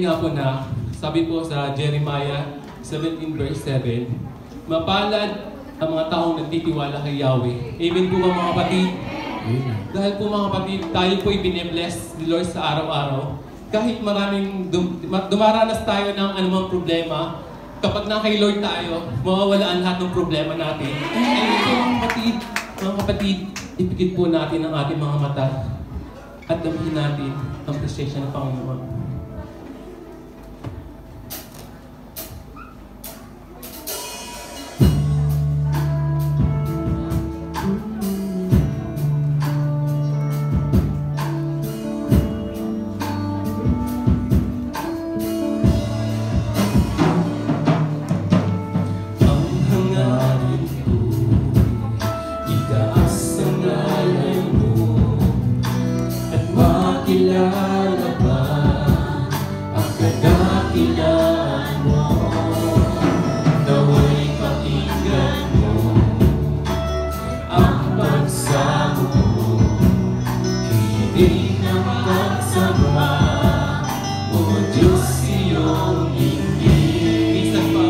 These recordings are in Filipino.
nga po na, sabi po sa Jeremiah 17 verse 7, mapalad ang mga taong nagtitiwala kay Yahweh. Amen po ba mga kapatid? Dahil po mga kapatid, tayo po ibine-bless ni Lord sa araw-araw. Kahit maraming dumaranas tayo ng anumang problema, kapag na kay Lord tayo, mawawala ang lahat ng problema natin. Amen po mga kapatid, ipikit po natin ang ating mga mata at damhin natin ang presensya ng Panginoon. Kilala ba ang kadakilaan mo? Nawa'y pakinggan mo ang pagsamo mo. Hindi ng pagsama o Diyos iyong ingin. Minsan pa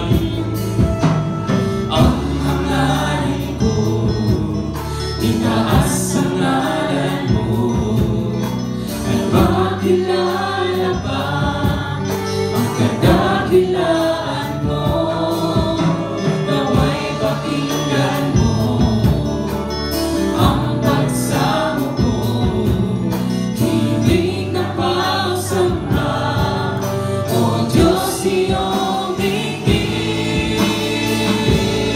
ang hangarin ko, itaas ang ngalan mo. Kilala ba ang kadakilaan mo? Nawa'y pakinggan mo ang pagsamo ko. Hindi na pagsama o Diyos iyong dinggin.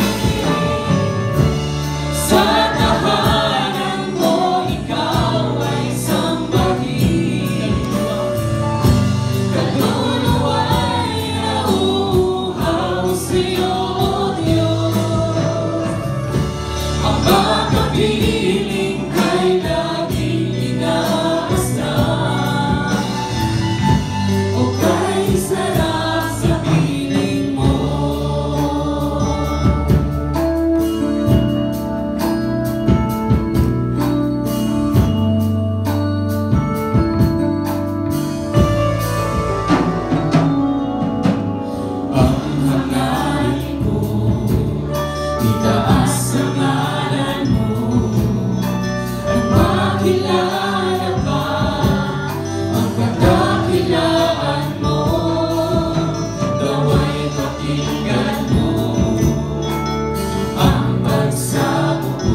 Sa tahanan mo ikaw ay sambahin. Pagkapiling kay laging inaasam o kay sarap sa piling mo. Ang hangarin ko, itaas ang ngalan mo. Kilala ba ang kadakilaan mo? Nawa'y pakinggan mo ang pagsamo ko.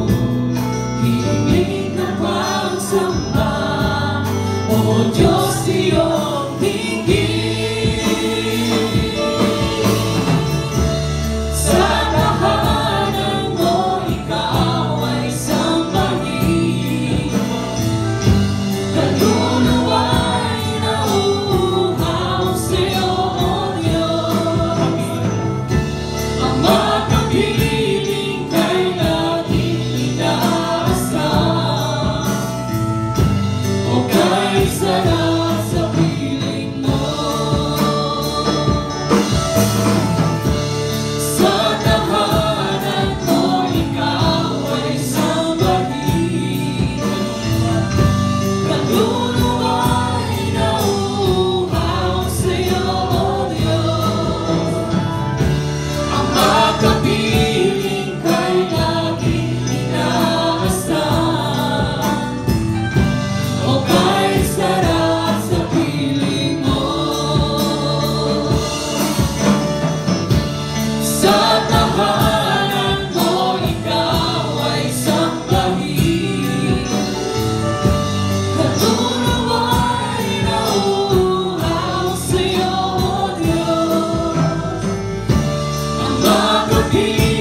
Himig na pagsamba o Diyos iyong dinggin. Sa tahanan mo ikaw ay sambahin. Kaluluwa'y nauuhaw sa'yo, O Diyos. Ang makapiling kay laging inaasam o kay sarap sa piling mo. Sa tahanan mo ikaw ay sambahin. Kaluluwa'y nauuhaw sa'yo, O Diyos. Ang makapiling kay laging inaasam o kay sarap sa piling mo. Sa tahanan mo ikaw ay sambahin. Kaluluwa'y nauuhaw sa'yo, O Diyos. Ang makapiling